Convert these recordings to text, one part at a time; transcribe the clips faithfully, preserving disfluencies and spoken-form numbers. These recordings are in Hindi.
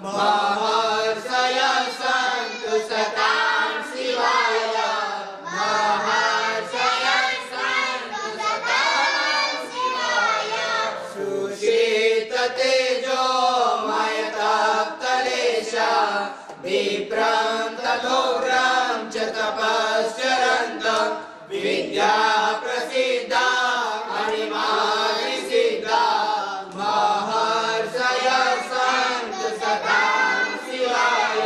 महर्षय सन्तु सतां शिवाय महर्षय सन्तु सतां शिवाय सुशीत तेजोमय तप्तलेश विप्रं तथोग्रं च तपश्चरन्तं विद्या प्रसिद्धा अणिमा विसिद्धा महर्षय सन्तु सतां शिवाय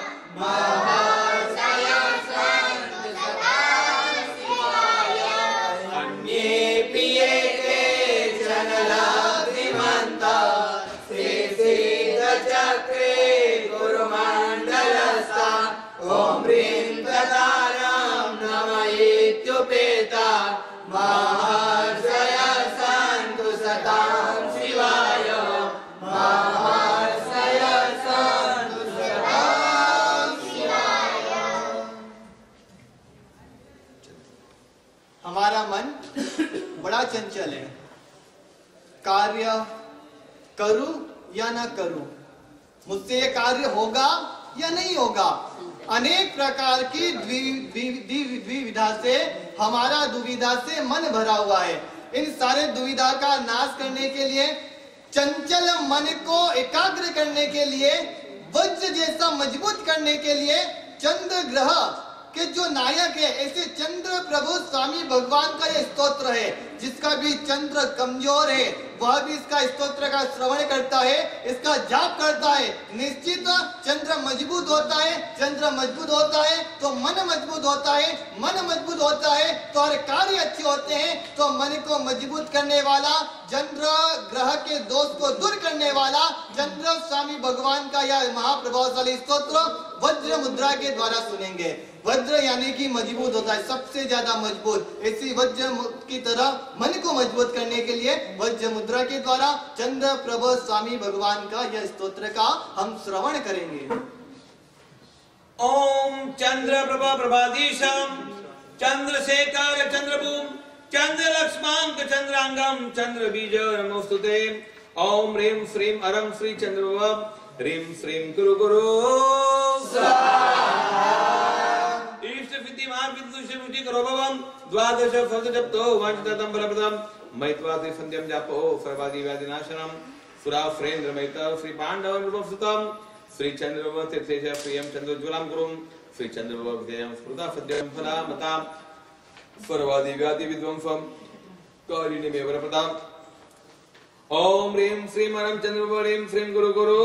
महर्षय सन्तु सतां शिवाय अन्येऽपि ये केचन लब्धिमन्तः श्रीसिद्धचक्रे गुरुमण्डलस्था ॐ ह्रीं तदारं नमः इत्युपेता महर्षय सन्तु सतां शिवाय महर्षय सन्तु सतां शिवाय। हमारा मन बड़ा चंचल है। कार्य करूं या ना करूं, मुझसे ये कार्य होगा या नहीं होगा, अनेक प्रकार की द्विविधा से हमारा दुविधा से मन भरा हुआ है। इन सारे दुविधा का नाश करने के लिए, चंचल मन को एकाग्र करने के लिए, वज्र जैसा मजबूत करने के लिए चंद्र ग्रह के जो नायक है, ऐसे चंद्र प्रभु स्वामी भगवान का यह स्तोत्र है। जिसका भी चंद्र कमजोर है वह भी इसका स्तोत्र का श्रवण करता है, इसका जाप करता है, निश्चित चंद्र मजबूत होता है। चंद्र मजबूत होता है तो मन मजबूत होता है, मन मजबूत होता है तो हर कार्य अच्छे होते हैं। तो मन को मजबूत करने वाला, चंद्र ग्रह के दोष को दूर करने वाला चंद्र स्वामी भगवान का यह महाप्रभावशाली स्तोत्र वज्र मुद्रा के द्वारा सुनेंगे। वज्र यानी कि मजबूत होता है, सबसे ज्यादा मजबूत। इसी वज्र की तरह मन को मजबूत करने के लिए वज्र मुद्रा के द्वारा चंद्र प्रभु स्वामी भगवान का यह स्तोत्र का हम श्रवण करेंगे। ओम चंद्र प्रभा प्रभाधीशम चंद्रशेखर चंद्रभूम चंद्र लक्ष्मांक चंद्रांगम चंद्र बीज नमोस्तुते। ओम ह्रीं श्रीं अरं श्री चंद्रभुव ह्रीं श्रीं गुरु गुरु इष्ट सिद्धि मान विद्युषे मुक्ति करो भवम द्वादश फल जप्तो वांछितम फलप्रदम मैत्वादि संध्यम जापो सर्वादि व्याधि नाशनम सुरा फ्रेंद्र मैत्र श्री पांडव नृपसुतम श्री चंद्रभुव तीर्थेश प्रियम चंद्रोज्वलम गुरुम श्री चंद्रभुव विजयम स्मृता सद्यम फलामताम सर्वादि व्याधि विध्वंसम कारिणीमेव वरप्रदाम। ओम ह्रीं श्रीं अरं चंद्रभुव ह्रीं श्रीं गुरु गुरु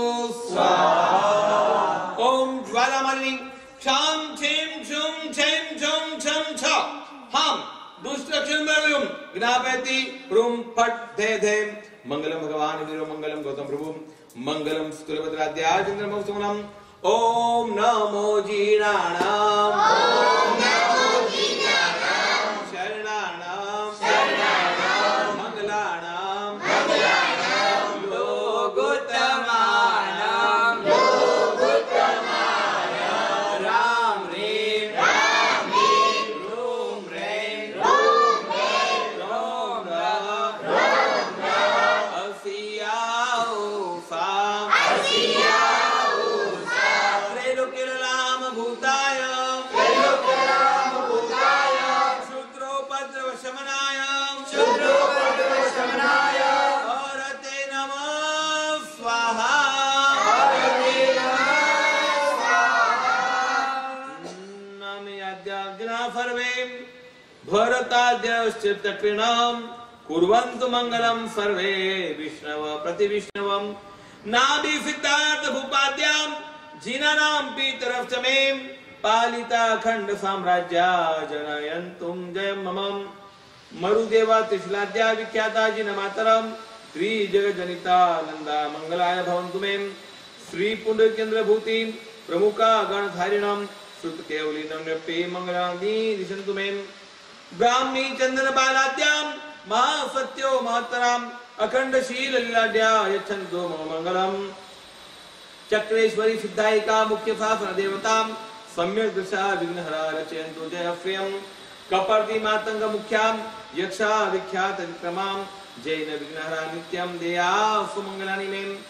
स्वाहा। ओम ज्वालामालिनी क्षाम छेम छुम छेम छुम छम छ हम दुष्टक्षुंबरयुम ज्ञापयति रुम फट धे धे मंगलम भगवान वीरो मंगलम गौतम प्रभु मंगलम स्तुलभद्राद्या चंद्रमौसुमनम। ओम नमो जीराणाम ओम नमो जीराणाम शरणानाम शरणानाम मंगलानाम मंगलानाम लोकोत्तमानाम लोकोत्तमानाम राम ह्रीं राम ह्रीं रूम ह्रीं रूम ह्रीं रोम रः रोम रः असियाओ फाम असियाओ फाम त्रैलोक्यराम भूताय त्रैलोक्यराम भूताय शूद्रोपद्रवशमनाय शूद्रोपद्रवशमनाय हरते नमः स्वाहा हरते नमः स्वाहा। नमयाद्याग्ना सर्वे भरताद्यश्चित्तकृणां कुर्वन्तु मंगलम सर्वे विष्णव प्रतिविष्णवं नाभि सिद्धार्थ भूपाद्यां जिनानां पीतरव च मे पालिता खंड साम्राज्या जनयन्तुं जयं मम मरुदेवा त्रिशूलाद्या विख्याता जिनमातरं त्रिजगजनिता नंदा मंगलाय भवन्तु मे श्री पुंडरीकेन्द्र भूति प्रमुखा गणधारिणं श्रुत केवलिनं नृपे मंगलानि दिशन्तु मे ब्राह्मी चंदन बालाद्यां महासत्यो महत्तराम् अखंड शील लीलाद्या यच्छन्तु मम मंगलम् चक्रेश्वरी सिद्धायिका मुख्य शासन देवतां सम्यक दृशा विघ्नहरा रचयन्तु जयप्रियं कपर्दी मातंग मुख्यां यक्षा विख्यात विक्रमां जैन विघ्नहरा नित्यं देया सुमंगलानि मे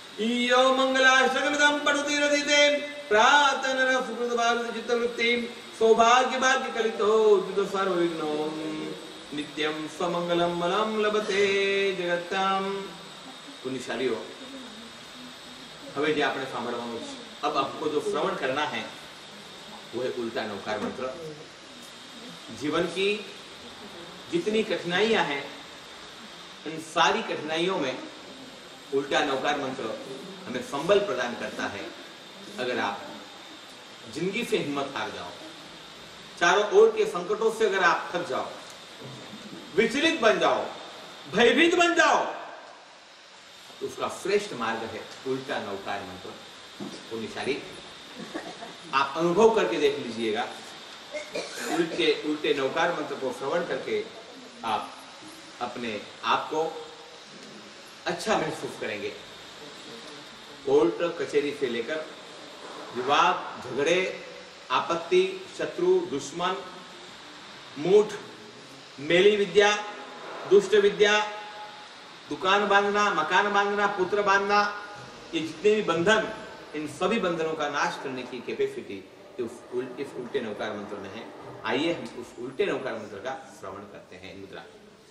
यो मंगलाष्टकमिदं पठति रदिते प्रातनर सुकृतभावित चित्तवृत्तिं सौभाग्य भाग्य कलितो जुद सर्वविघ्नो नित्यं स्वमंगलम मलम लभते जगत्ताम। पुण्यशालीओ, હવે જે આપણે સાંભળવાનું છે, अब आपको जो श्रवण करना है वो है उल्टा नौकार मंत्र। जीवन की जितनी कठिनाइयां हैं इन सारी कठिनाइयों में उल्टा नौकार मंत्र हमें संबल प्रदान करता है। अगर आप जिंदगी से हिम्मत हार जाओ, चारों ओर के संकटों से अगर आप थक जाओ, विचलित बन जाओ, भयभीत बन जाओ, तो उसका श्रेष्ठ मार्ग है उल्टा नौकार मंत्र। पुण्यशाली, आप अनुभव करके देख लीजिएगा। उल्टे उल्टे नौकार मंत्र को श्रवण करके आप अपने आप को अच्छा महसूस करेंगे। कोर्ट कचहरी से लेकर विवाद, झगड़े, आपत्ति, शत्रु, दुश्मन, मूठ, मेली विद्या, दुष्ट विद्या, दुकान बांधना, मकान बांधना, पुत्र बांधना, ये जितने भी बंधन, इन सभी बंधनों का नाश करने की कैपेसिटी इस उल्टे नौकार मंत्र में है। आइए हम उस उल्टे नौकार मंत्र का श्रवण करते हैं। मुद्रा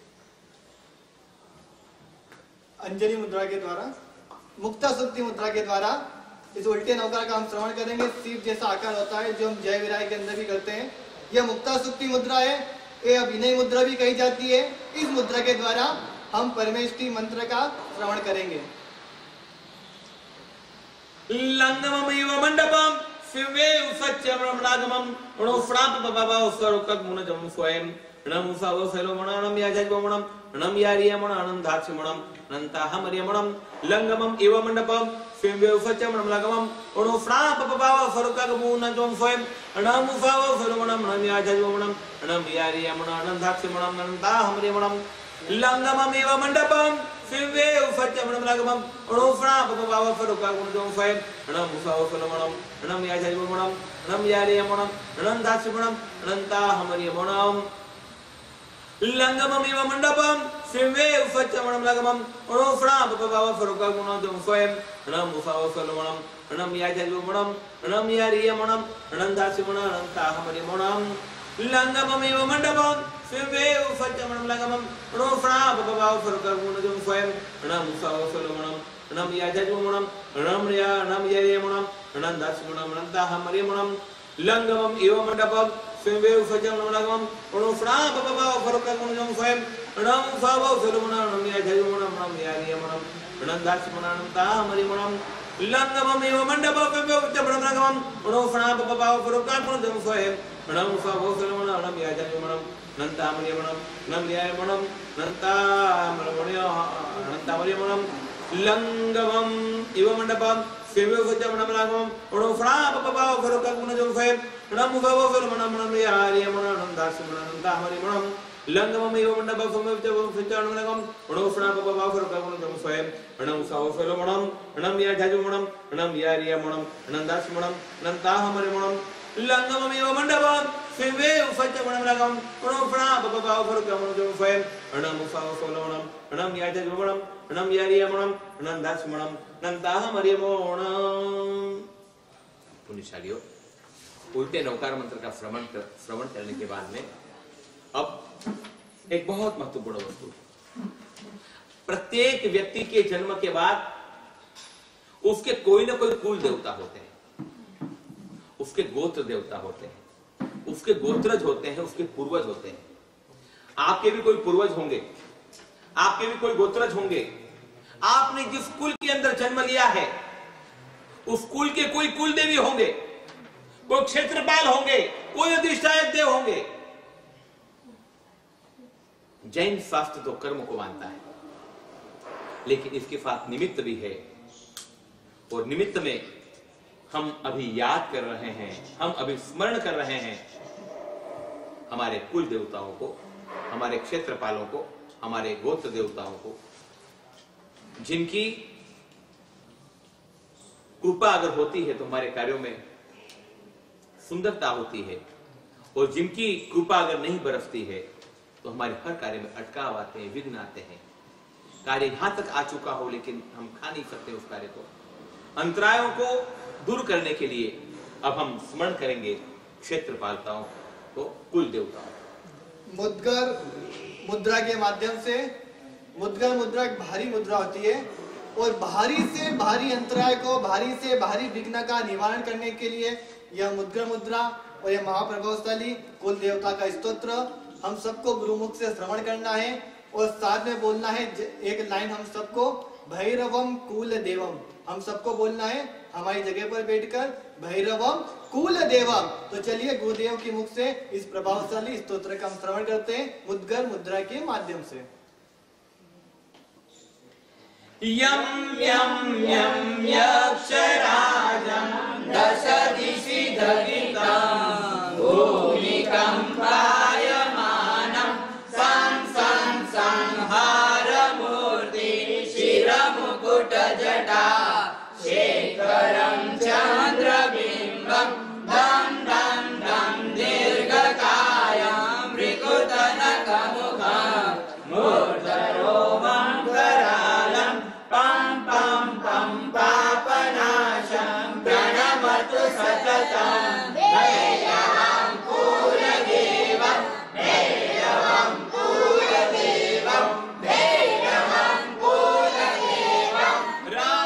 अंजलि मुद्रा के द्वारा, मुक्ता सुक्ति मुद्रा के द्वारा इस उल्टे नौकार का हम श्रवण करेंगे। सीप जैसा आकार होता है जो हम जय विराय के अंदर भी करते हैं। यह मुक्ता सुक्ति मुद्रा है, ये अभिनय मुद्रा भी कही जाती है। इस मुद्रा के द्वारा हम परमेष्टि मंत्र का श्रवण करेंगे। लंगममेव मंडपम शिवे सत्यम रमणागमम उणो फ्राप बाबा स्वरुकक मुनजम स्वयं नम उसावो सलोमणम याजगमणम नम यारियमणम धाक्षमणम नंताहम रियमणम लंगमम एव मंडपम शिवे सत्यम रमणागमम उणो फ्राप बाबा स्वरुकक मुनजम स्वयं नम उसावो सलोमणम नम याजगमणम नम यारियमणम धाक्षमणम नंताहम रियमणम लंगममेव मंडपम शिवे सत्यम रमणागमम उणो फ्राप बाबा स्वरुकक मुनजम स्वयं नम उसावो सलोमणम नम याजगमणम नम यारियमणम नम धाक्षमणम नंताहम रियमणम लंगममेव मंडपम शिवे सत्यम रमणागमम उणो फ्राप बाबा स्वरुकक मुनजम स्वयं नम उसावो सलोमणम नम याजगमणम नम यारियमणम नम धाक्षमणम नंताहम रियमणम लंगममेव मंडपम शिवे सत्यम रमणागमम उणो फ्राप बाबा स्वरुकक मुनजम स्वयं नम उसावो सलोमणम नम याजगमणम नम या नम यारियमणम नम धाक्षमणम नंताहम रियमणम लंगमम एव मंडपम शिवे सत्यम रमणागमम उणो फ्राप बाबा स्वरुकक मुनजम स्वयं नम उसावो सलोमणम नम याजगमणम नम यारियमणम नम धाक्षमणम नंताहम रियमणम लंगममेव मंडपम शिवे सत्यम रमणागमम उणो फ्राप बाबा स्वरुकक मुनजम स्वयं नम उसावो सलोमणम नम याजगमणम नंताहम रियमणम नम यारियमणम नंताहम रियमणम लंगमम एव मंडपम शिवे सत्यम रमणागमम उणो फ्राप बाबा स्वरुकक मुनजम स्वयं नम उसावो सलोमणम नम यारियमणम नम धाक्षमणम नंताहम रियमणम लंगममेव मंडपम शिवे सत्यम रमणागमम उणो फ्राप बाबा स्वरुकक मुनजम स्वयं नम उसावो सलोमणम नम याजगमणम नम यारियमणम नम धाक्षमणम नंताहम रियमणम लंगममेव मंडपम शिवे सत्यम रमणागमम उणो फ्राप बाबा स्वरुकक मुनजम स्वयं नम उसावो सलोमणम नम याजगमणम नम यारियमणम नम धाक्षमणम नंताहम रियमणम। पुण्यशालियों, उल्टे नौकार मंत्र का श्रवण कर, श्रवण करने के बाद में अब एक बहुत महत्वपूर्ण वस्तु, प्रत्येक व्यक्ति के जन्म के बाद उसके कोई ना कोई कुल देवता होते हैं, उसके गोत्र देवता होते हैं, उसके गोत्रज होते हैं, उसके पूर्वज होते हैं। आपके भी कोई पूर्वज होंगे, आपके भी कोई गोत्रज होंगे। आपने जिस कुल के अंदर जन्म लिया है उस कुल के कोई कुल देवी होंगे, कोई क्षेत्रपाल होंगे, कोई अधिष्ठायक देव होंगे। जैन शास्त्र तो कर्म को मानता है, लेकिन इसके साथ निमित्त भी है, और निमित्त में हम अभी याद कर रहे हैं, हम अभी स्मरण कर रहे हैं हमारे कुल देवताओं को, हमारे क्षेत्रपालों को, हमारे गोत्र देवताओं को, जिनकी कृपा अगर होती है तो हमारे कार्यों में सुंदरता होती है, और जिनकी कृपा अगर नहीं बरसती है तो हमारे हर कार्य में अटकाव आते हैं, विघ्न आते हैं। कार्य यहां तक आ चुका हो लेकिन हम खा नहीं सकते उस कार्य को, अंतरायों को दूर करने के लिए अब हम स्मरण करेंगे क्षेत्रपालताओं को, कुल देवताओं। मुद्गर मुद्रा के माध्यम से, मुद्गर मुद्रा एक भारी मुद्रा होती है और भारी से भारी अंतराय को, भारी से भारी विघ्न का निवारण करने के लिए यह मुद्गर मुद्रा और यह महाप्रभावशाली कुल देवता का स्तोत्र हम सबको गुरुमुख से श्रवण करना है और साथ में बोलना है एक लाइन हम सबको, भैरवम कुल देवम, हम सबको बोलना है हमारी जगह पर बैठकर, भैरवम कुल देवम। तो चलिए गुरुदेव के मुख से इस प्रभावशाली स्तोत्र का हम श्रवण करते हैं मुद्गर मुद्रा के माध्यम से। यम यम यम यक्षराजं दश दिशि दगितं भूमिकम्पायमानं सं सं संहारमूर्ति शिरमुकुटजटा शेखरं चन्द्रबिम्बं दं दं दं दीर्घकायं मृगुतनकमुखं मूर्धरोमं करालं पं पं पं पापनाशं प्रणमतु सततं भैरवं कुलदेवं भैरवं कुलदेवं भैरवं कुलदेवं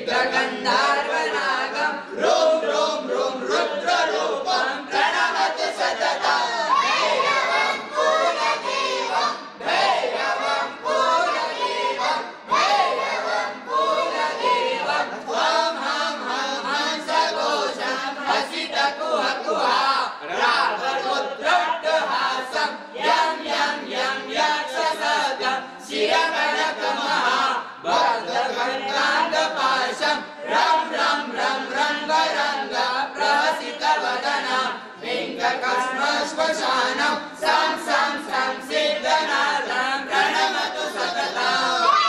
गन्धर्वनागं रोम रोम रोम रुद्ररूपं प्रणमतु सततं भैरवं कुलदेवं भैरवं कुलदेवं भैरवं कुलदेवं त्वं हं हं हंसघोषं हसितकुहकुहा रावरुद्रट्टहासं यं यं यं यक्षसदं शिरकणकमहा बद्धखण्डाण्डपाशं रं रं रं रङ्गरङ्ग प्रहसितवदनं लिङ्गकस्मश्मशानं सं सं सं सिद्धनाथं प्रणमतु सततं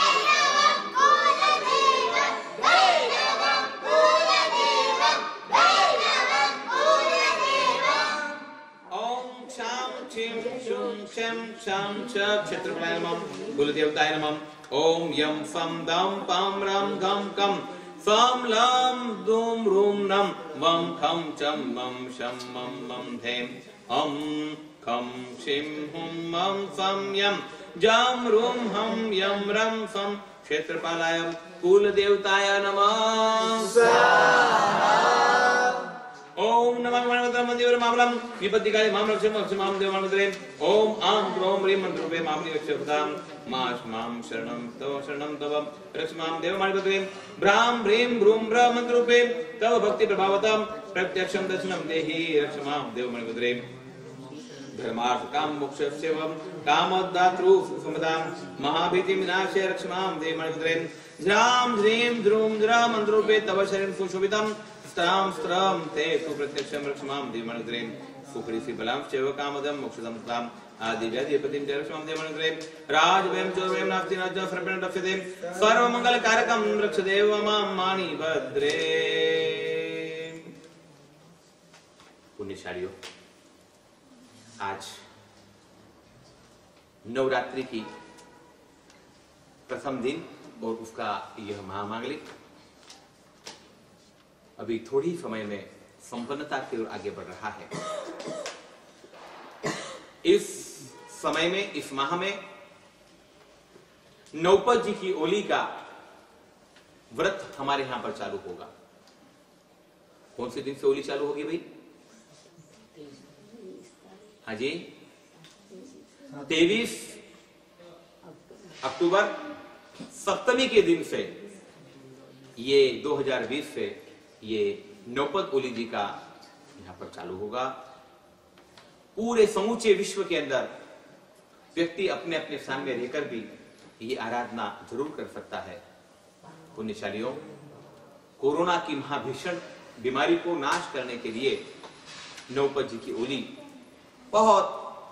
शं शं च क्षेत्रपालाय नमः कुलदेवताय नमः ओम यम फम दम पम रम गम कम फम लम दुम रूम नम वम खम चम मम शम मम मम धेम हम खम छिम हुम मम फम यम जम रूम हम यम रम फम क्षेत्रपालाय कुलदेवताय नमः ओम नमः गणपतये मंदिर मामलम विपत्तिकाले माम रक्षम रक्षमाम देवानंदरे ओम आम क्रोम ह्रीं मंत्रोपे मामनि रक्षपदाम माश माम शरणं तव शरणं तव रक्षमाम देवमानपतये भ्राम ह्रीं भ्रूम ब्र मंत्रोपे तव भक्ति प्रभावतम प्रत्यक्षं दर्शनं देहि रक्षमाम देवमानपतये धर्मार्थ काम मोक्ष सेवम कामोद्धातृ सुमदाम महाभीति विनाशे रक्षमाम देवमानपतये झ्राम ह्रीं ध्रूम द्रा मंत्रोपे तव शरणं सुशोभितम स्त्राम स्त्रम ते तु प्रत्यक्षं रक्षमाम देवमानपतये सुप्रीति बलां चैव कामदं मोक्षदं ताम आदि व्याधि पतिं च रक्षमाम देवमानपतये राजवयं च वयं नास्ति न च सर्वेण रक्षते सर्वमंगल कारकं रक्ष देव मां मानि भद्रे। पुण्यशालियों, आज नवरात्रि की प्रथम दिन और उसका यह महामांगलिक अभी थोड़ी समय में संपन्नता की ओर आगे बढ़ रहा है। इस समय में, इस माह में नौपत जी की ओली का व्रत हमारे यहां पर चालू होगा। कौन से दिन से ओली चालू होगी भाई? हाँ जी, तेईस अक्टूबर सप्तमी के दिन से ये दो हज़ार बीस से ये नौपत ओली जी का यहां पर चालू होगा। पूरे समूचे विश्व के अंदर व्यक्ति अपने अपने स्थान में रहकर भी ये आराधना जरूर कर सकता है। पुण्यशालियों, कोरोना की महाभीषण बीमारी को नाश करने के लिए नौपत जी की ओली बहुत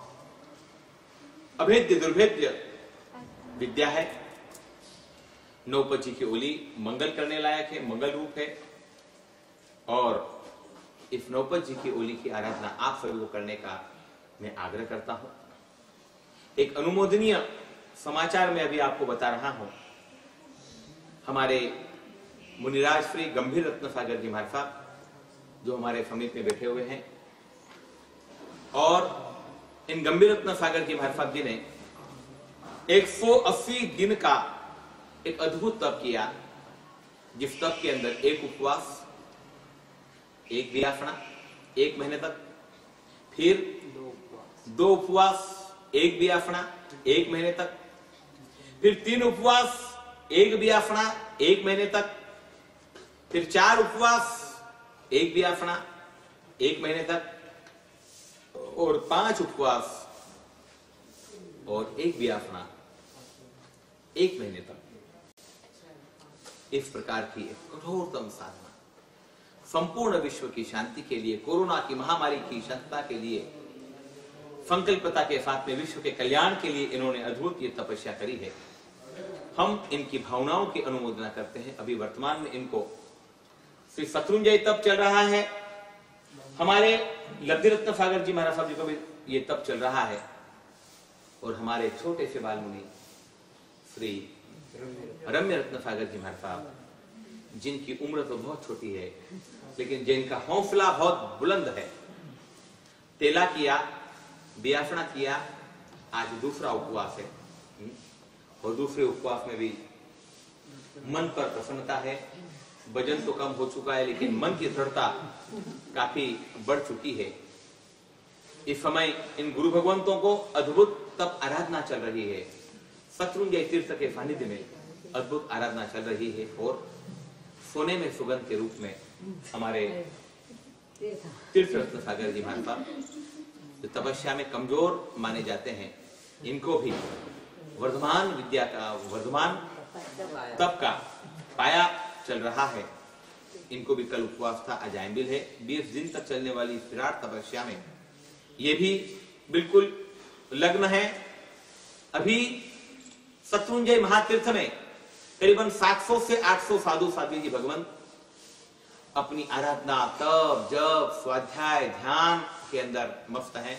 अभेद्य दुर्भेद्य विद्या है। नौपत जी की ओली मंगल करने लायक है, मंगल रूप है और इस नौपत जी की ओली की आराधना आप सभी को करने का मैं आग्रह करता हूं। एक अनुमोदनीय समाचार मैं अभी आपको बता रहा हूं। हमारे मुनिराज श्री गंभीर रत्न सागर जी महाराज साहब जो हमारे समीप में बैठे हुए हैं, और इन गंभीर रत्न सागर जी महाराज साहब जी ने एक सौ अस्सी दिन का एक अद्भुत तप किया, जिस तप के अंदर एक उपवास, एक व्यासना एक महीने तक, फिर दो उपवास एक व्यासना एक महीने तक, फिर तीन उपवास एक व्यासना एक महीने तक, फिर चार उपवास एक व्यासना एक महीने तक, और पांच उपवास और एक व्यासना एक महीने तक। इस प्रकार की एक कठोरतम साधना संपूर्ण विश्व की शांति के लिए, कोरोना की महामारी की शांतता के लिए, संकल्पता के साथ में विश्व के कल्याण के लिए इन्होंने अद्भुत ये तपस्या करी है। हम इनकी भावनाओं की अनुमोदना करते हैं। अभी वर्तमान में इनको श्री शत्रुंजय तप चल रहा है। हमारे लब्धि रत्न सागर जी महाराज साहब जी को भी ये तप चल रहा है, और हमारे छोटे से बाल मुनि श्री रम्य रत्न सागर जी महाराज साहब, जिनकी उम्र तो बहुत छोटी है लेकिन जिनका हौसला बहुत बुलंद है, तेला किया, व्यासना किया, आज दूसरा उपवास है, और दूसरे उपवास में भी मन पर प्रसन्नता है, वजन तो कम हो चुका है, लेकिन मन की दृढ़ता काफी बढ़ चुकी है। इस समय इन गुरु भगवंतों को अद्भुत तप आराधना चल रही है। शत्रुंजय तीर्थ के सानिध्य में अद्भुत आराधना चल रही है और सोने में सुगंध के रूप में हमारे तीर्थ रत्न सागर जी महाराज साहब जो तपस्या में कमजोर माने जाते हैं, इनको भी वर्धमान विद्या का, वर्धमान तप का पाया चल रहा है। इनको भी कल उपवास था, आज आयंबिल है। बीस दिन तक चलने वाली विराट तपस्या में ये भी बिल्कुल लग्न है। अभी शत्रुंजय महातीर्थ में करीबन सात सौ से आठ सौ साधु साध्वी जी भगवंत अपनी आराधना, तप, जप, स्वाध्याय, ध्यान के अंदर मस्त हैं।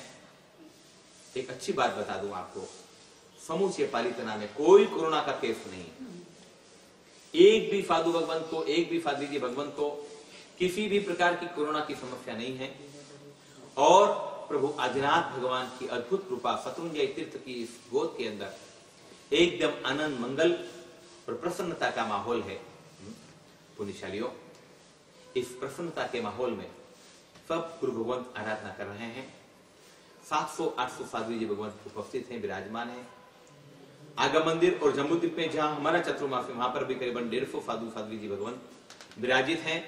एक अच्छी बात बता दूं आपको, समूचे पालितना में कोई कोरोना का केस नहीं। एक भी साधु भगवंत को, एक भी साध्वी जी भगवंत को किसी भी प्रकार की कोरोना की समस्या नहीं है। और प्रभु आदिनाथ भगवान की अद्भुत कृपा, शत्रुंजय तीर्थ की इस गोद के अंदर एकदम आनंद, मंगल और प्रसन्नता का माहौल है। पुण्यशालियों, इस प्रसन्नता के माहौल में सब गुरु भगवंत आराधना कर रहे हैं। सात सौ आठ सौ साध्वी जी भगवंत उपस्थित हैं, विराजमान हैं। आगम मंदिर और जम्बूद्वीप में जहां हमारा चतुर्मास है, वहां पर भी करीबन डेढ़ सौ साधु साध्वी जी भगवंत विराजित हैं।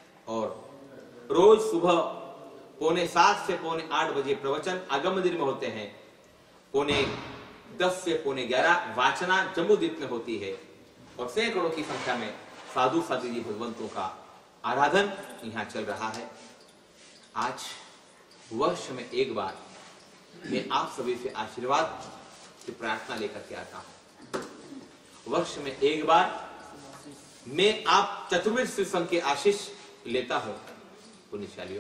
और रोज सुबह पौने सात से पौने आठ बजे प्रवचन आगम मंदिर में होते हैं। पौने दस से पौने ग्यारह वाचना जम्बूद्वीप में होती है। और सैकड़ों की संख्या में साधु साध्वी जी भगवंतों का आराधन यहाँ चल रहा है। आज वर्ष में एक बार मैं आप सभी से आशीर्वाद की प्रार्थना लेकर के आता हूं। वर्ष में एक बार मैं आप चतुर्वेद श्री संघ के आशीष लेता हूं। पुण्यशालियों,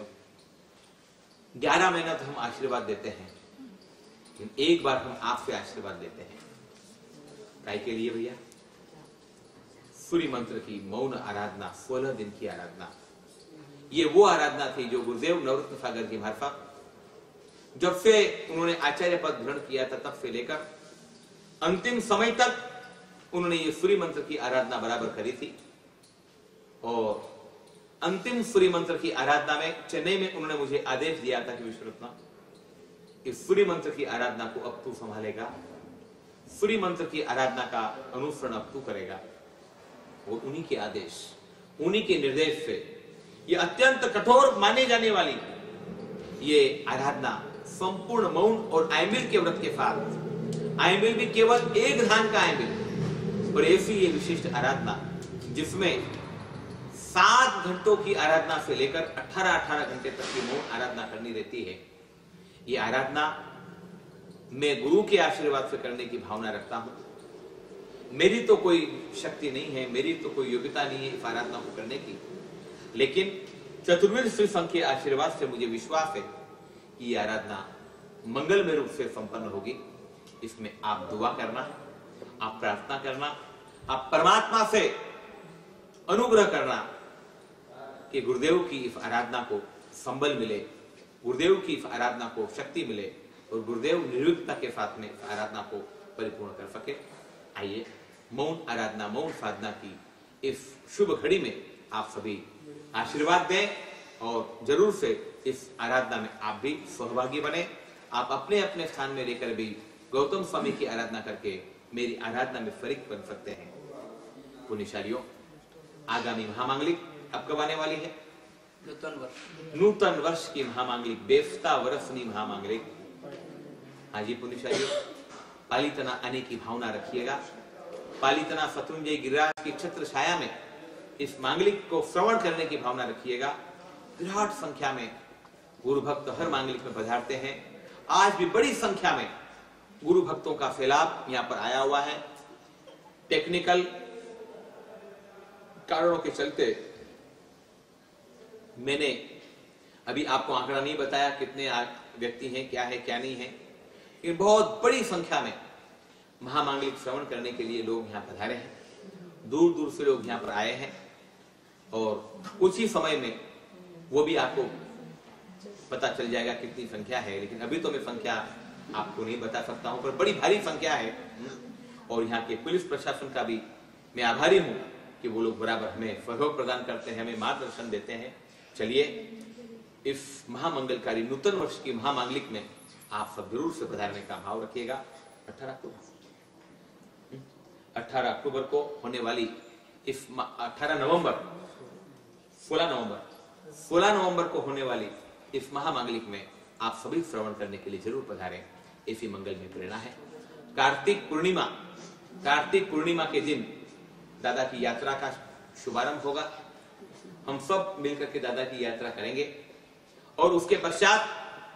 ग्यारह महीना तो हम आशीर्वाद देते हैं, लेकिन एक बार हम आपसे आशीर्वाद लेते हैं। काय के लिए भैया? सूर्य मंत्र की मौन आराधना, सोलह दिन की आराधना। ये वो आराधना थी जो गुरुदेव नवरत्न सागर जी महाराज साहब जब से उन्होंने आचार्य पद ग्रहण किया था, तब से लेकर अंतिम समय तक उन्होंने ये सूर्य मंत्र की आराधना बराबर करी थी। और अंतिम सूर्य मंत्र की आराधना में चेन्नई में उन्होंने मुझे आदेश दिया था कि विश्वरत्न, इस सूर्य मंत्र की आराधना को अब तू संभालेगा, सूर्य मंत्र की आराधना का अनुसरण अब तू करेगा। वो उन्हीं के आदेश, उन्हीं के निर्देश से ये अत्यंत कठोर माने जाने वाली ये आराधना संपूर्ण मौन और आयंबिल के व्रत के साथ, आयंबिल भी केवल एक ध्यान का आयंबिल, और ऐसी ये विशिष्ट आराधना जिसमें सात घंटों की आराधना से लेकर अठारह अठारह घंटे तक की मौन आराधना करनी रहती है। ये आराधना मैं गुरु के आशीर्वाद से करने की भावना रखता हूं। मेरी तो कोई शक्ति नहीं है, मेरी तो कोई योग्यता नहीं है इस आराधना को करने की, लेकिन चतुर्वेद श्री संघ के आशीर्वाद से मुझे विश्वास है कि ये आराधना मंगलमय रूप से संपन्न होगी। इसमें आप दुआ करना, आप प्रार्थना करना, आप परमात्मा से अनुग्रह करना कि गुरुदेव की इस आराधना को संबल मिले, गुरुदेव की इस आराधना को शक्ति मिले और गुरुदेव निर्विघ्नता के साथ में इस आराधना को परिपूर्ण कर सके। आइए मौन आराधना, मौन साधना की इस शुभ घड़ी में आप सभी आशीर्वाद दें और जरूर से इस आराधना में आप भी सहभागी बने। आप अपने अपने स्थान में रहकर भी गौतम स्वामी की आराधना करके मेरी आराधना में फरीक बन सकते हैं। पुण्यशालियों, आगामी महामांगलिक अब कब आने वाली है? नूतन वर्ष, नूतन वर्ष की महामांगलिक, बेस्ता वर्षनी महामांगलिक। हाँ जी पुण्यशालियों, पालितना आने की भावना रखिएगा। पालितना शत्रुंजय गिरिराज की छत्र छाया में इस मांगलिक को श्रवण करने की भावना रखिएगा। विराट संख्या में गुरु भक्त हर मांगलिक में पधारते हैं। आज भी बड़ी संख्या में गुरु भक्तों का सैलाब यहाँ पर आया हुआ है। टेक्निकल कारणों के चलते मैंने अभी आपको आंकड़ा नहीं बताया कितने व्यक्ति हैं, क्या है क्या नहीं है, लेकिन बहुत बड़ी संख्या में महामांगलिक श्रवण करने के लिए लोग यहाँ पधारे हैं। दूर दूर से लोग यहाँ पर आए हैं और कुछ ही समय में वो भी आपको पता चल जाएगा कितनी संख्या है, लेकिन अभी तो मैं संख्या आपको नहीं बता सकता हूं, पर बड़ी भारी संख्या है। और यहाँ के पुलिस प्रशासन का भी मैं आभारी हूं कि वो लोग बराबर हमें सहयोग प्रदान करते हैं, हमें मार्गदर्शन देते हैं। चलिए इस महामंगलकारी नूतन वर्ष की महामांगलिक में आप सब जरूर से पधारने का भाव रखिएगा। अठारह अक्टूबर अठारह अक्टूबर को होने वाली इस अठारह नवंबर सोलह नवंबर सोलह नवंबर को होने वाली इस महामांगलिक में आप सभी श्रवण करने के लिए जरूर पधारें। इसी मंगल में प्रेरणा है। कार्तिक पूर्णिमा कार्तिक पूर्णिमा के दिन दादा की यात्रा का शुभारंभ होगा। हम सब मिलकर के दादा की यात्रा करेंगे और उसके पश्चात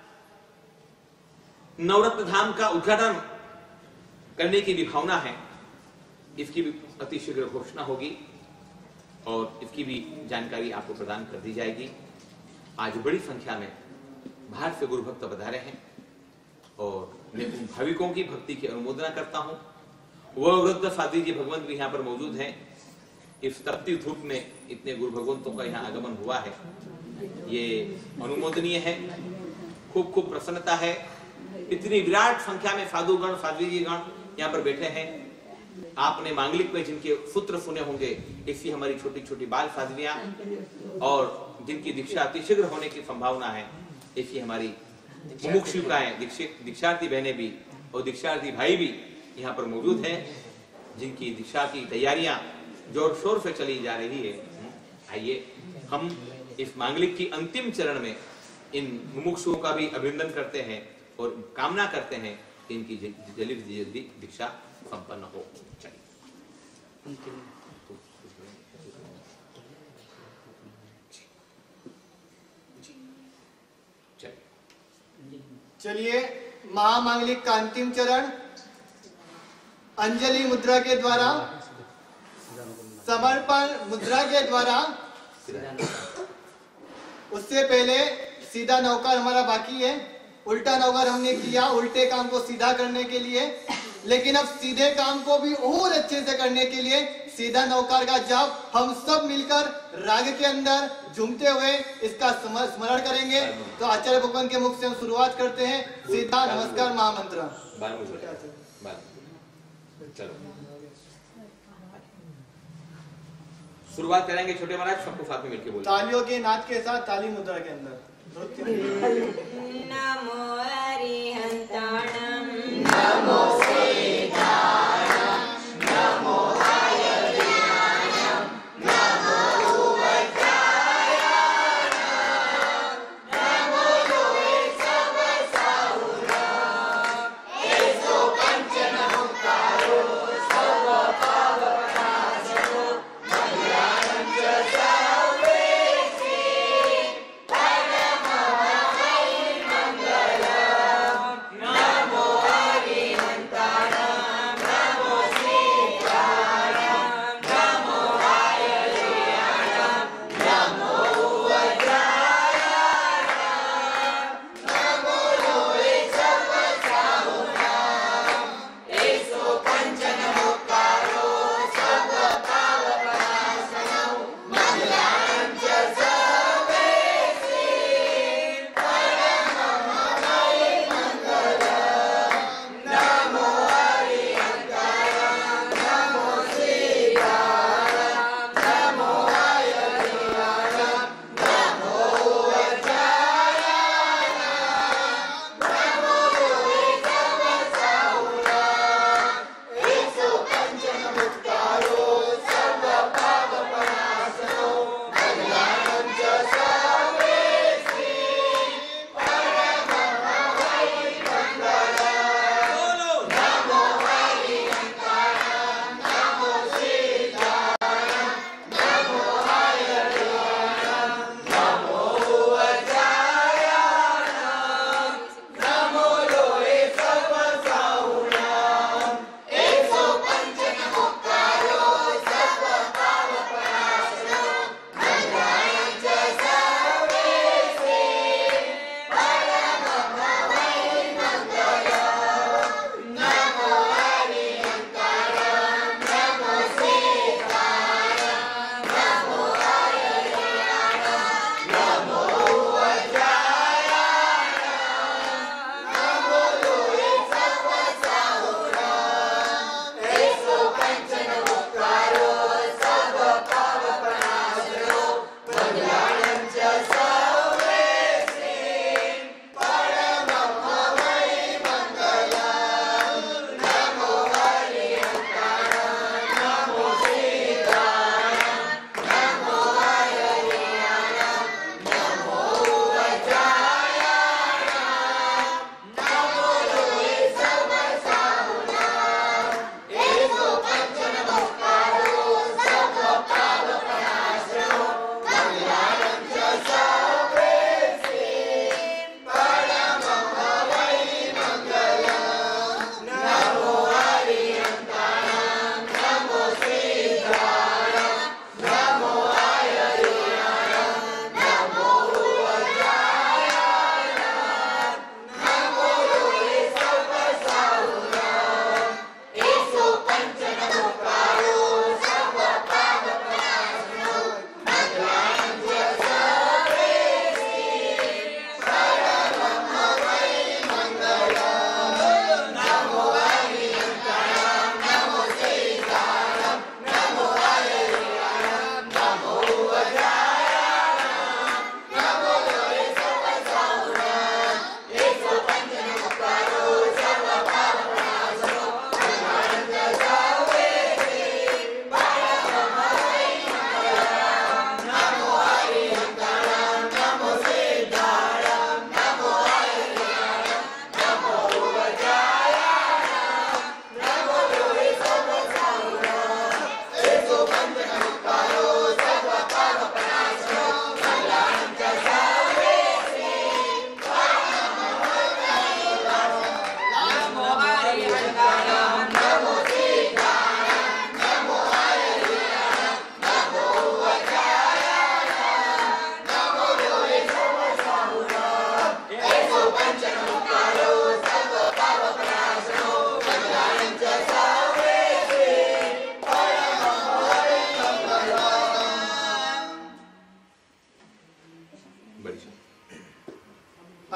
नवरत्न धाम का उद्घाटन करने की भी भावना है। इसकी भी अतिशीघ्र घोषणा होगी और इसकी भी जानकारी आपको प्रदान कर दी जाएगी। आज बड़ी संख्या में बाहर से गुरु भक्त पधारे हैं और मैं उन भाविकों की भक्ति की अनुमोदना करता हूं। वह वृद्ध साधी जी भगवंत भी यहाँ पर मौजूद हैं। इस तपती धूप में इतने गुरु भगवंतों का यहाँ आगमन हुआ है, ये अनुमोदनीय है। खूब खूब प्रसन्नता है। इतनी विराट संख्या में साधुगण साध्वी जी गण यहाँ पर बैठे हैं। आपने मांगलिक में जिनके सूत्र सुने होंगे, ऐसी हमारी छोटी छोटी बाल साध्वियां और जिनकी दीक्षा अतिशीघ्र होने की संभावना है, ऐसी हमारी मुमुक्षुकाएं दीक्षार्थी बहनें भी और दीक्षार्थी भाई भी यहाँ पर मौजूद हैं, जिनकी दीक्षा की तैयारियां जोर शोर से चली जा रही है। आइए हम इस मांगलिक की अंतिम चरण में इन मुमुक्षुओं का भी अभिनंदन करते हैं और कामना करते हैं कि इनकी जल्दी से जल्दी दीक्षा संपन्न हो। चलिए महामांगलिक का अंतिम चरण अंजलि मुद्रा के द्वारा, समर्पण मुद्रा के द्वारा। उससे पहले सीधा नौकार हमारा बाकी है। उल्टा नौकार हमने किया उल्टे काम को सीधा करने के लिए, लेकिन अब सीधे काम को भी और अच्छे से करने के लिए सीधा नौकार का जाप हम सब मिलकर राग के अंदर झूमते हुए इसका स्मरण करेंगे। तो आचार्य भगवान के मुख से हम शुरुआत करते हैं। सीधा नमस्कार महामंत्र। चलो शुरुआत करेंगे। छोटे महाराज सबको साथ में मिलकर बोलो। तालियों के नाद के साथ ताली मुद्रा के अंदर। नमो अरिहंताणं नमो सीताणं नमो आयव्यानं नमो उवज्रायाणं नमो लोहे सबसाहुरा एसो पंचनहुकारो सर्वपावनाशनो मल्यानं च सर्वेसि परममहामहिमङ्गलम्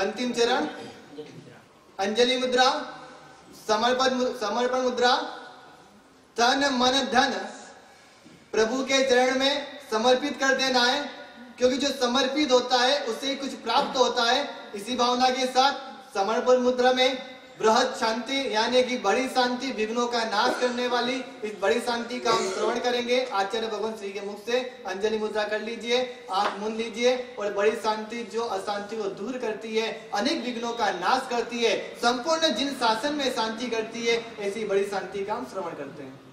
अंतिम चरण अंजलि मुद्रा, समर्पण समर्पण मुद्रा। तन मन धन प्रभु के चरण में समर्पित कर देना है, क्योंकि जो समर्पित होता है उससे ही कुछ प्राप्त होता है। इसी भावना के साथ समर्पण मुद्रा में बृहत शांति यानी कि बड़ी शांति, विघ्नों का नाश करने वाली इस बड़ी शांति का हम श्रवण करेंगे आचार्य भगवान श्री के मुख से। अंजलि मुद्रा कर लीजिए, आंख मूंद लीजिए और बड़ी शांति जो अशांति को दूर करती है, अनेक विघ्नों का नाश करती है, संपूर्ण जिन शासन में शांति करती है, ऐसी बड़ी शांति का हम श्रवण करते हैं।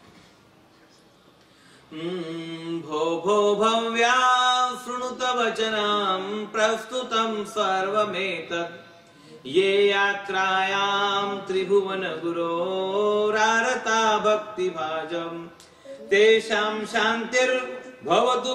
भो भो भव्या शृणुत वचनं प्रस्तुतं सर्वमेतत् ये यात्रायां त्रिभुवन गुरोरारता भक्तिभाजं तेषां शान्तिर्भवतु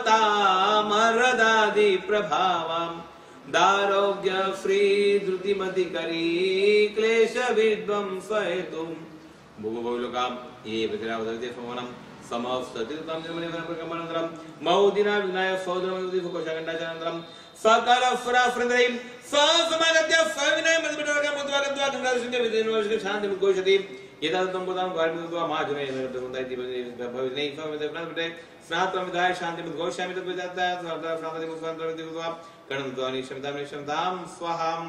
भवतामरदादि प्रभावं दारोग्य श्री धृतिमतिकरी क्लेश विध्वंसयतुं भुवोलोकां ये विद्रावदते समवनं समस्ततीर्थं निर्मलेवनप्रकमनन्तरं मौदिना विघ्नाय सौदरमयुति फुकोशगण्डाचनन्तरं सकल फुराफृन्द्रैं ससमागत्य सविनय मधुमटवर्गं मुद्वागत्वा गङ्गादर्शनस्य विधिनवश्य शान्तिं उद्घोषति यदा तं बुधां गार्मित्वा माजुने नरदमुदायति भविने फमिदप्रान्ते स्नात्वं विधाय शान्तिं उद्घोषयामि तद्विदात्ता सर्वदा शान्तिं मुस्वान्तरविद्वा कणन्त्वानि शमितां शमितां स्वाहाम्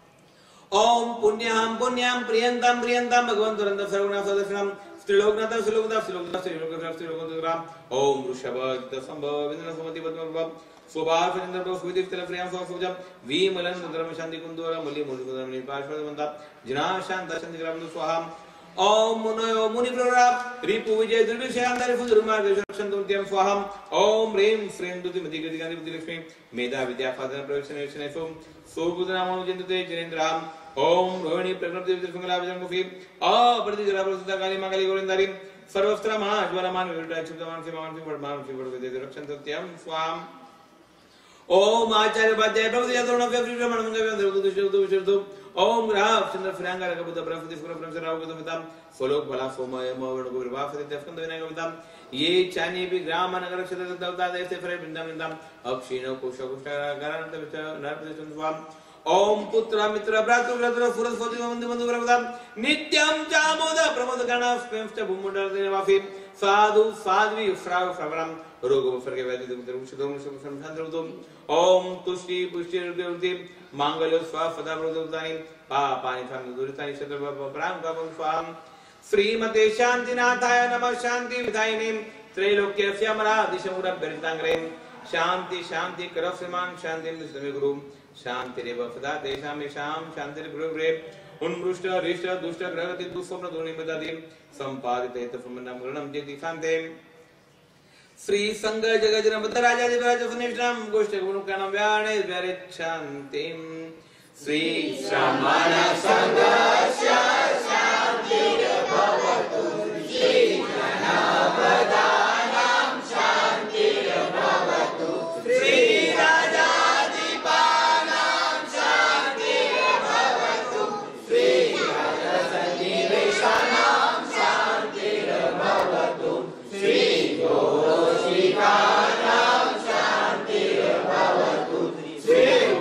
ओम पुण्यां पुण्यां प्रियन्तां प्रियन्तां भगवन्तो रन्द सर्वगुणा सदर्शनम् त्रिलोकनाथ त्रिलोकनाथ त्रिलोकनाथ त्रिलोकनाथ त्रिलोकनाथ ओम वृषभ संभव विंद्र सुमति पद्मप्रभ स्वभाव चंद्र प्रभ सुविदित तल प्रियं स्वसुजम विमलन धर्म शांति कुंदोर मूल्य मूल्य कुंदर निपार्श्वदमंता जना शांत शांति ग्राम स्वाहा ओम मुनयो मुनि प्रवरा रिपु विजय दुर्विषयांतर फुदुर्मार्ग रक्षन्तु त्यं स्वाहा ओम ह्रीं श्रीं दुतिमति गतिगानि बुद्धिलक्ष्मी मेधा विद्या फादन प्रवेशनेशने सोम सोबुदनामो जन्तते जनेन्द्राम ओम रोहिणी प्रकृति विद्युत्मंगला विजयमुखी अप्रति जराप्रसुता काली मंगली गोविंदारी सर्वस्त्र महाज्वलमान विरुद्ध क्षुब्धमान से मान से वर्धमान से वर्ध विद्युत रक्षन्तु त्यं स्वाहा ओम आचार्य वाद्य प्रभु यतोण फेब्रिल मनमंग वेंद्र दुष्टु दुष्टु ओम ग्रह चंद्र फ्रंगा रग बुद्ध ब्रह्मति फुर ब्रह्म से राव गतमिताम फलोक बला सोमय मोवण को विवाह फलित दफकंद विनायक गतमिताम ये चानी भी ग्राम नगर क्षेत्र देवता देव से फरे वृंदावन अक्षिणो कोश कोश गरानंत विच नरप्रतिष्ठं स्वाम ओम पुत्र मित्र भ्रातृ भ्रातृ फुरस फोति बंधु बंधु ब्रह्मदाम नित्यं चामोद प्रमोद गणा स्पेंस्ट भूमुंडर देवाफि साधु साध्वी श्राव श्रवणम रोगो फरके व्याधि दुख शुद्धम शुभम शांतम ओम तुष्टि पुष्टि रुद्रवती मांगल्य स्वा सदा प्रदोतानि पापानि शांति दुरितानि शत्र प्राण पापं स्वाम श्रीमते शांतिनाथाय नमः शांति विधायिने त्रैलोक्य श्यामला दिशमुरभ्यर्तांग्रे शांति शांति कर श्रीमान शांति निस्तमे गुरु शांतिरेव सदा तेषां येषां शांतिर्गुरुरे उन्मृष्ट रिष्ट दुष्ट ग्रहति दुःस्वप्न दुर्निमित्तादि संपादिते तफमन्नं गृणं जेति शान्ते श्री संग जगजनपत राजाधिराज सुनिष्ठाम गोष्ठ गुणकानां व्याणे व्यारेच्छान्तिं श्री श्रमण संघस्य शान्तिर्भवतु श्री गणपदानां शान्तिर्भवतु श्री राजाधिपानां शान्तिर्भवतु श्री राजसन्निवेशानां शान्तिर्भवतु श्री शिखानां शान्तिर्भवतु श्री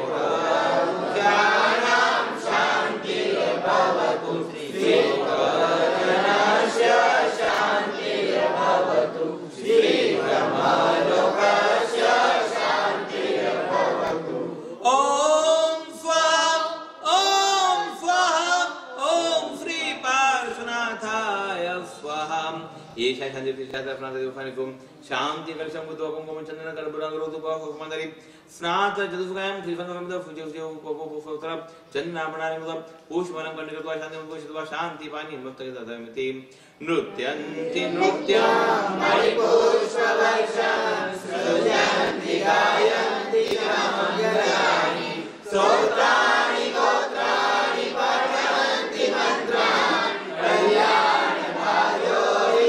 ज्ञानां शान्तिर्भवतु श्री कर्णस्य शान्तिर्भवतु श्री ब्रह्मलोकस्य शान्तिर्भवतु ओम स्वाहा ओम स्वाहा ओम श्री पार्श्वनाथाय स्वाहा ये शांति शांति अपना देवफानिकुम शांति कलशम बुद्धोकम कोम चंदन कर्पूरंगरोतु बहुमंदरी स्नात जदुसुगायम श्रीफंगम द फुजे फुजे को को फुतर चंदनामणानि मुद पुष्पवनं कंडिकत्वा शांति मुद्घोषित्वा शांति पानी मुक्त ददमिति नृत्यन्ति नृत्यं मणिपुष्पवर्षं सृजन्ति गायन्ति मंगलानि स्तोत्राणि गोत्राणि पठन्ति मन्त्राणि कल्याणभाजो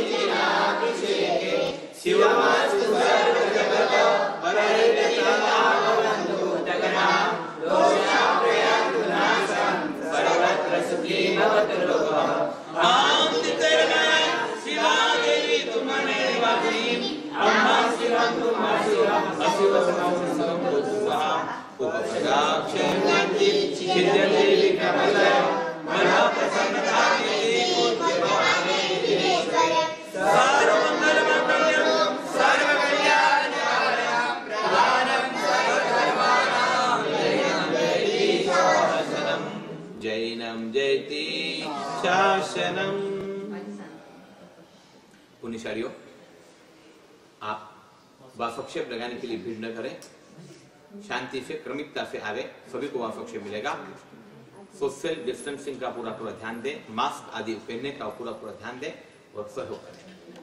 शिवमस्तु सर्वजगतो परैर्यतावन्तु जगन्नाथ दोषाप्रयान्तु नाशं सर्वत्र सुखी भवतु लोकः आं तितरगाय शिवा देवी तुम्हारे वाणी अम्मा शिवं तुम शिवं अशिव समं शिवं स्वाहा उपपदाक्षेपन्ति छिद्यन्ते विक्रमतः मनः प्रसन्नतामेति पूज्यमाने विघ्नेश्वरः सर्वमङ्गलमाङ्गल्यं सर्वकल्याणकारणं प्रधानं सर्वधर्माणां जैनं जयति शासनम। पुण्यशालियों, आप वाफक्षेप लगाने के लिए भीड़ न करें, शांति से क्रमिकता से आवे, सभी को वाफक्षेप मिलेगा। सोशल डिस्टेंसिंग का पूरा पूरा ध्यान दें, मास्क आदि पहनने का पूरा पूरा ध्यान दें और सहयोग करें।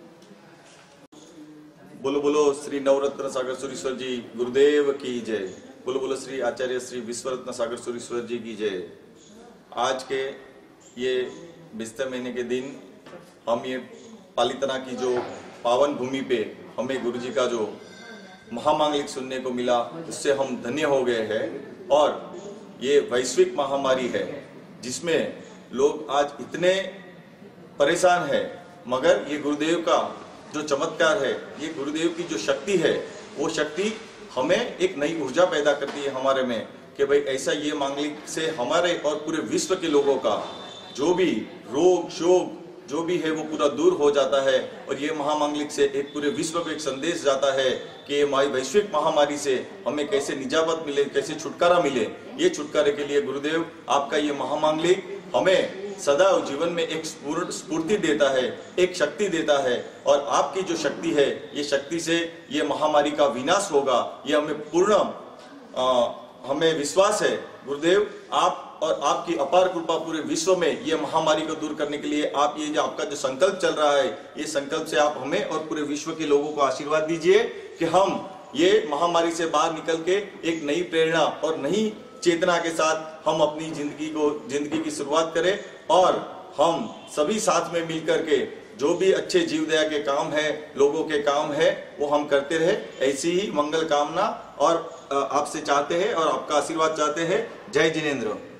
बोलो बोलो श्री नवरत्न सागर सुरीश्वर जी गुरुदेव की जय। बोलो बोलो श्री आचार्य श्री विश्वरत्न सागर सुरीश्वर जी की जय। आज के ये बिस्तर महीने के दिन हम ये पालितना की जो पावन भूमि पे हमें गुरु जी का जो महामांगलिक सुनने को मिला, उससे हम धन्य हो गए हैं। और ये वैश्विक महामारी है जिसमें लोग आज इतने परेशान हैं, मगर ये गुरुदेव का जो चमत्कार है, ये गुरुदेव की जो शक्ति है, वो शक्ति हमें एक नई ऊर्जा पैदा करती है हमारे में कि भाई ऐसा ये मांगलिक से हमारे और पूरे विश्व के लोगों का जो भी रोग शोक जो भी है वो पूरा दूर हो जाता है। और ये महामांगलिक से एक पूरे विश्व को एक संदेश जाता है कि ये वैश्विक महामारी से हमें कैसे निजात मिले, कैसे छुटकारा मिले। ये छुटकारे के लिए गुरुदेव आपका ये महामांगलिक हमें सदा जीवन में एक स्फूर्ति देता है, एक शक्ति देता है। और आपकी जो शक्ति है, ये शक्ति से ये महामारी का विनाश होगा, ये हमें पूर्ण आ, हमें विश्वास है। गुरुदेव आप और आपकी अपार कृपा पूरे विश्व में ये महामारी को दूर करने के लिए आप ये जो आपका जो संकल्प चल रहा है, ये संकल्प से आप हमें और पूरे विश्व के लोगों को आशीर्वाद दीजिए कि हम ये महामारी से बाहर निकल के एक नई प्रेरणा और नई चेतना के साथ हम अपनी जिंदगी को जिंदगी की शुरुआत करें। और हम सभी साथ में मिलकर के जो भी अच्छे जीव दया के काम है, लोगों के काम है, वो हम करते रहे। ऐसी ही मंगल कामना और आपसे चाहते हैं और आपका आशीर्वाद चाहते हैं। जय जिनेंद्र।